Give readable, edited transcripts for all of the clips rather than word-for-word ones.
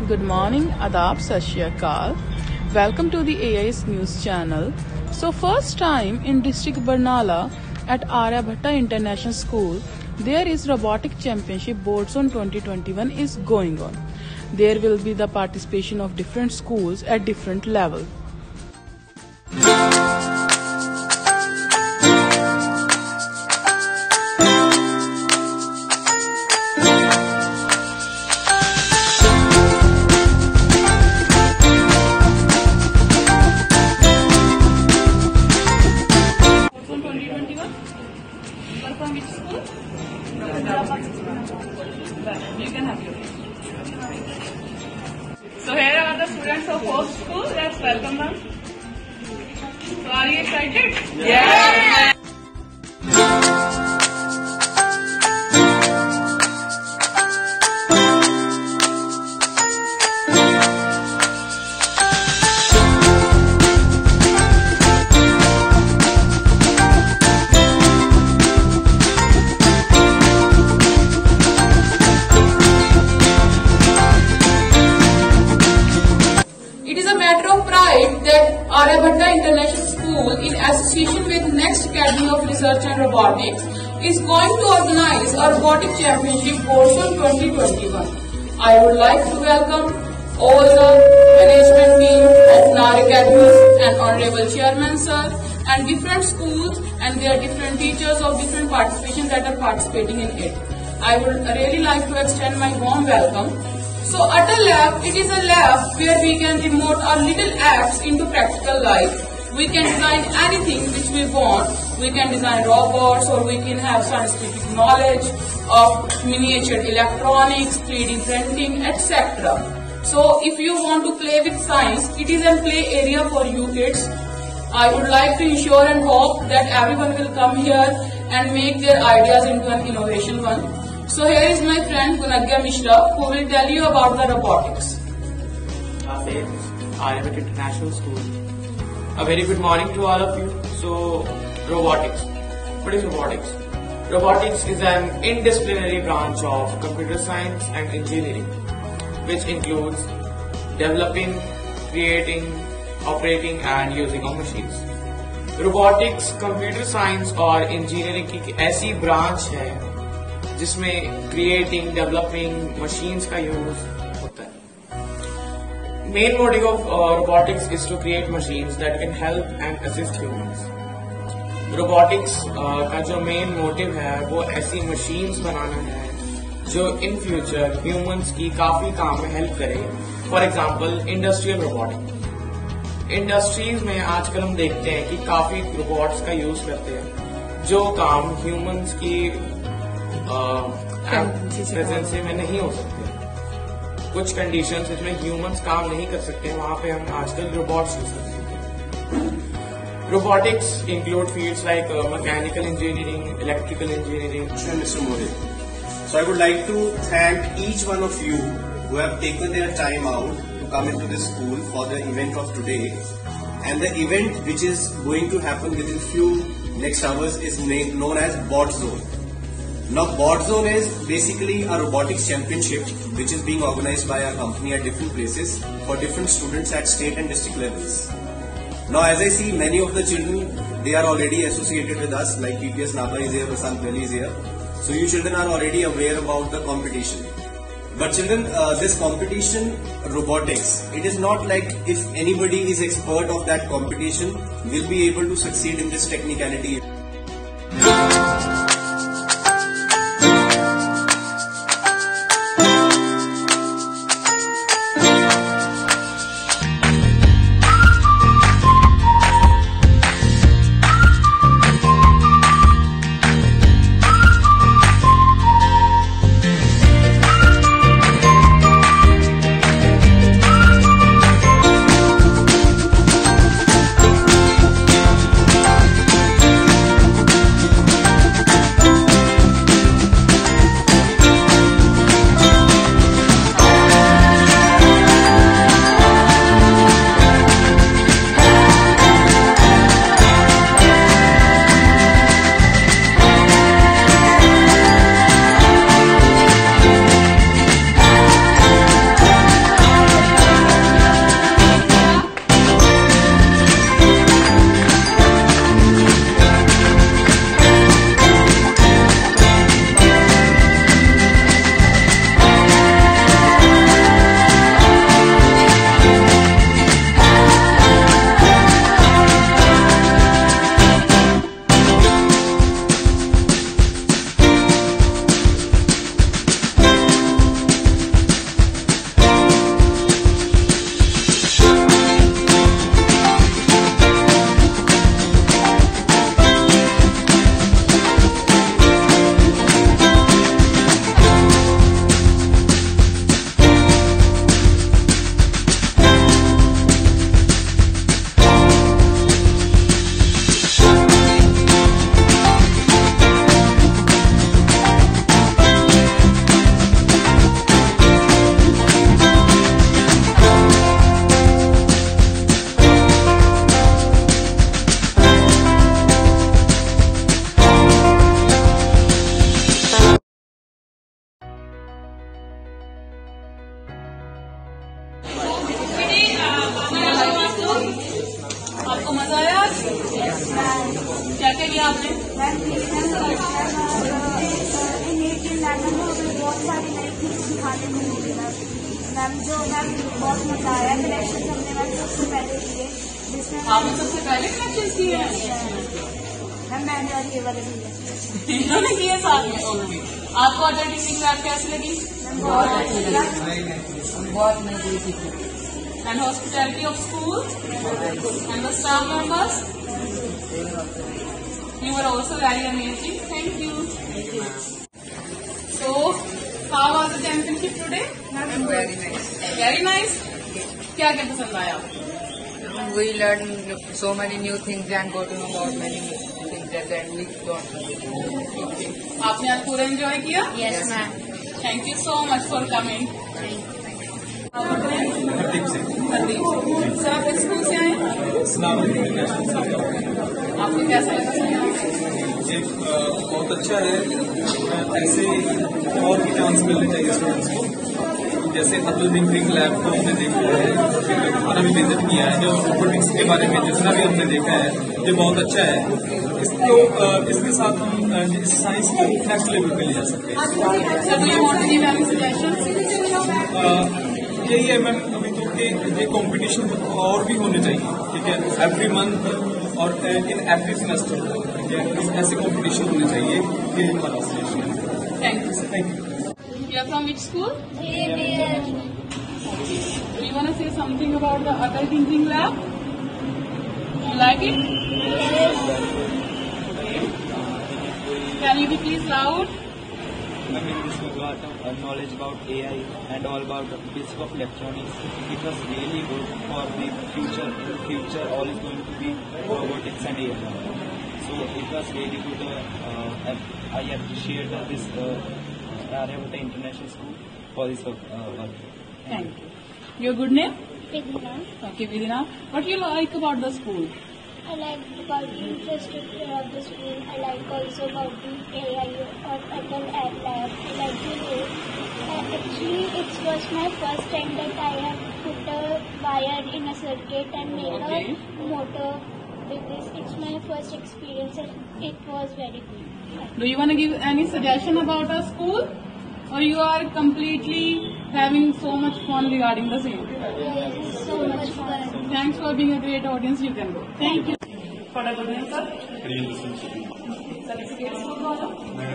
Good morning, Adab, Sat Shri Akal. Welcome to the AIS News channel. So first time in district Barnala at Aryabhatta International School, there is Robotic Championship Board Zone 2021 is going on. There will be the participation of different schools at different level. From which school? You can have your. So here are the students of Hope School. Let's welcome them. So are you excited? Yeah. That Aryabhatta International School, in association with Next Academy of Research and Robotics, is going to organize a Robotic Championship Board Zone 2021. I would like to welcome all the management team of NAR Academy and Honorable Chairman Sir and different schools and their different teachers of different participation that are participating in it. I would really like to extend my warm welcome. So Atal Lab, it is a lab where we can remote our little apps into practical life. We can design anything which we want. We can design robots, or we can have scientific knowledge of miniature electronics, 3D printing, etc. So if you want to play with science, it is a play area for you kids. I would like to ensure and hope that everyone will come here and make their ideas into an innovation one. So here is my friend Gunagya Mishra, who will tell you about the robotics. Aryabhatta International School. A very good morning to all of you. So, robotics. What is robotics? Robotics is an interdisciplinary branch of computer science and engineering, which includes developing, creating, operating and using of machines. Robotics computer science और engineering की ऐसी branch है जिसमें creating, developing, machines का use होता है. Main motive of robotics is to create machines that can help and assist humans. Robotics का जो मेन मोटिव है वो ऐसी मशीन्स बनाना है जो इन फ्यूचर ह्यूमंस की काफी काम में हेल्प करे. For example industrial robotic. Industries में आजकल हम देखते हैं कि काफी रोबोट्स का यूज करते हैं जो काम ह्यूमंस की प्रेजेंसी में नहीं हो सकते. कुछ कंडीशंस जिसमें ह्यूमंस काम नहीं कर सकते, वहां पे हम आजकल रोबोट्स यूज कर सकते हैं. Robotics include fields like mechanical engineering, electrical engineering. Mr. Modi. So I would like to thank each one of you who have taken their time out to come into this school for the event of today. And the event which is going to happen within few next hours is known as Board Zone. Now, Board Zone is basically a robotics championship which is being organized by our company at different places for different students at state and district levels. Now, as I see, many of the children, they are already associated with us, like PPS Naba is here, Vasant Veli is here. So, you children are already aware about the competition. But children, this competition, robotics, it is not like if anybody is expert of that competition will be able to succeed in this technicality. क्या क्या किया आपने? बहुत सारी नई चीज सिखाने को मिली मैम बहुत मजा आया। कलेक्शन हमने मैम सबसे पहले किए, जिसमें आपने सबसे पहले कलेक्शन किए हैं? मैम मैंने और ये वाले भी इन्होंने किए साथ में। आपको अटल टीचिंग लैब कैसी लगी? बहुत अच्छी लगी। बहुत मजे सीखे। And hospitality of school and the staff members. You were also very amazing. Thank you. So, how was the championship today? Very nice. Very nice. क्या क्या पसंद आया? We learn so many new things and got to know about many things that we don't. आपने आज पूरा एंजॉय किया? Yes ma'am. Thank you so much for coming. Hardeep sir, आप किस स्कूल से आए? आपको कैसा लगा सर? बहुत अच्छा है। ऐसे और भी चांस मिलने चाहिए स्टूडेंट्स को। जैसे अटल टिंकरिंग लैब को हमने देखा है, हमारा भी विजिट किया है, जो रोबोटिक्स के बारे में जितना भी हमने देखा है ये बहुत अच्छा है। इसके साथ हम साइंस को नेक्स्ट लेवल पे ले जा सकते हैं। यही है मैम अभी तो कि ये कंपटीशन और भी होने चाहिए, ठीक है, एवरी मंथ और इन एवरी सेमेस्टर, ठीक है, ऐसे कंपटीशन होने चाहिए। ये हमारा सजेशन है। Thank you, sir. Thank you. You are from which school? Do you want to say something about the Atal Tinkering Lab? You like it? Can you be please loud? I mean, this was a lot of knowledge about AI and all about the basic of electronics. It was really good for the future. In the future, all is going to be robotics and AI. So it was really good. I appreciate this Aryabhatta International School for this work. Thank you. Your good name? Okay, Vidina. What do you like about the school? I like about the infrastructure of the school. I like also about the AI or Atal Lab. I like the way. Actually, it was my first time that I have put a wire in a circuit and made a motor with this. It's my first experience and it was very good. Do you want to give any suggestion about our school? Or you are completely having so much fun regarding the same? Yes, so much fun. Thanks for being a great audience. You can go. Thank you. For the good name, sir? Certificate school वाला?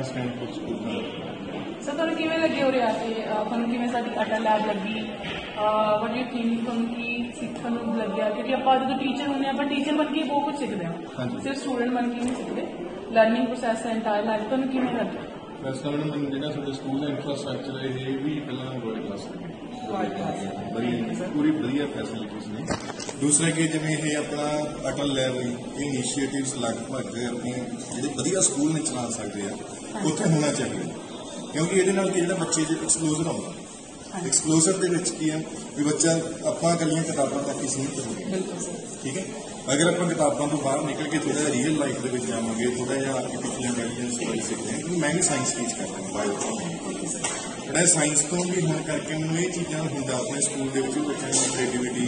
Sir ਤੁਹਾਨੂੰ ਕਿਵੇਂ ਲੱਗੇ ਉਰੇ ਆ ਕੇ ਤੁਹਾਨੂੰ ਕਿਵੇਂ ਸਾਡੀ Atal lab ਲੱਗੀ ਵਟ ਯੂ ਥਿੰਕ ਤੁਹਾਨੂੰ ਕੀ ਸਿੱਖਣ ਨੂੰ ਲੱਗਿਆ ਕਿਉਂਕਿ ਆਪਾਂ ਜਦੋਂ ਟੀਚਰ ਹੁੰਦੇ ਆਪਾਂ ਟੀਚਰ ਬਣ ਕੇ ਬਹੁਤ ਕੁਝ ਸਿੱਖਦੇ ਹਾਂ ਸਿਰਫ ਸਟੂਡੈਂਟ ਬਣ ਕੇ ਨਹੀਂ ਸਿੱਖਦੇ ਲਰਨਿੰਗ ਪ੍ਰੋਸੈਸ ਹੈ ਇੰਟਾਇਰ ਲਾਈਫ ਤੁਹਾਨੂੰ ਕਿਵੇਂ ਲੱਗਿਆ ਵੈਸੇ ਤਾਂ ਮੈਨੂੰ ਜਿਹੜਾ ਸਾਡੇ ਸਕੂਲ ਦਾ ਇਨਫਰਾਸਟ੍ਰਕਚਰ ਹੈ ਇਹ ਵੀ ਪਹਿਲਾਂ ਵਰਲਡ ਕਲਾਸ ਹੈ ਪੂਰੀ ਵਧੀਆ ਫੈਸਿਲਿਟੀਜ਼ ਨੇ ਦੂਸਰਾ ਕਿ ਜਿਵੇਂ ਇਹ ਆਪਣਾ ਅਟਲ ਲੈਬ ਇਹ ਇਨੀਸ਼ੀਏਟਿਵਸ ਲਗਭਗ ਆਪਣੇ ਜਿਹੜੇ ਵਧੀਆ ਸਕੂਲ ਨੇ ਚਲਾ ਸਕਦੇ ਆ ਉੱਥੇ ਹੋਣਾ ਚਾਹੀਦਾ ਕਿਉਂਕਿ ਇਹਦੇ ਨਾਲ ਜਿਹੜਾ ਬੱਚੇ 'ਚ ਐਕਸਪਲੋਜ਼ਰ ਆਉਂਦਾ ਐਕਸਪਲੋਜ਼ਰ ਦੇ ਵਿੱਚ ਕੀ ਹੈ ਵੀ ਬੱਚਾ ਆਪਾਂ ਇਕੱਲੀਆਂ ਕਿਤਾਬਾਂ ਤੱਕ ਹੀ ਸੀਮਿਤ ਹੋ ਗਿਆ ਠੀਕ ਹੈ ਅਗਰ ਆਪਾਂ ਕਿਤਾਬਾਂ ਤੋਂ ਬਾਹਰ ਨਿਕਲ ਕੇ ਥੋੜਾ ਜਿਹਾ ਰੀਅਲ ਲਾਈਫ ਦੇ ਵਿੱਚ ਜਾਵਾਂਗੇ ਥੋੜਾ ਜਿਹਾ ਆਰਟੀਫਿਸ਼ੀਅਲ ਇੰਟੈਲੀਜੈਂਸ ਬਾਰੇ ਸਿੱਖਦੇ ਹਾਂ ਕਿਉਂਕਿ ਮੈਂ ਵੀ ਸਾਇੰਸ ਟੀਚ ਕਰਦਾ ਬਾਇਓ ਜਿਹੜਾ ਸਾਇੰਸ ਤੋਂ ਵੀ ਹੋਣ ਕਰਕੇ ਮੈਨੂੰ ਇਹ ਚੀਜ਼ਾਂ ਹੁੰਦਾ ਆਪਣੇ ਸਕੂਲ ਦੇ ਵਿੱਚ ਬੱਚਿਆਂ ਦੀ ਕ੍ਰੀਏਟੀਵਿਟੀ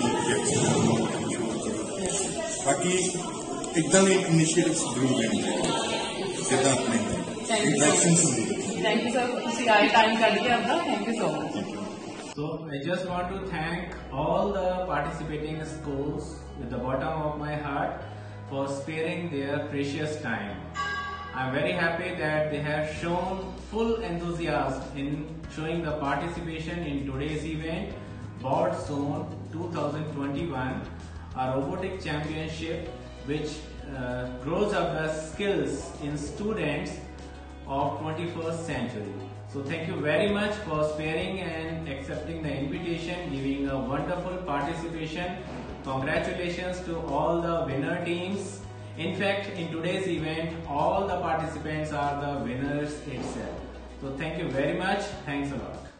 ਬਾਕੀ ਇੱਦਾਂ ਦੇ ਇਨੀਸ਼ੀਏਟਿਵਸ ਜ਼ਰੂਰ ਲੈਣੇ ਚਾਹੀਦੇ ਜਿੱਦਾਂ ਆਪਣੇ ਇੰਟਰੈਕਸ਼ਨਸ ਹੁੰਦੀ Thank you, sir. ਤੁਸੀਂ ਆਏ ਟਾਈਮ ਕੱਢ ਕੇ ਆਪਦਾ thank you so much So I just want to thank all the participating schools with the bottom of my heart for sparing their precious time. I am very happy that they have shown full enthusiasm in showing the participation in today's event, Board Zone 2021, a robotic championship which grows up the skills in students of 21st century. So thank you very much for sparing and accepting the invitation, giving a wonderful participation. Congratulations to all the winner teams. In fact, in today's event, all the participants are the winners itself. So thank you very much. Thanks a lot.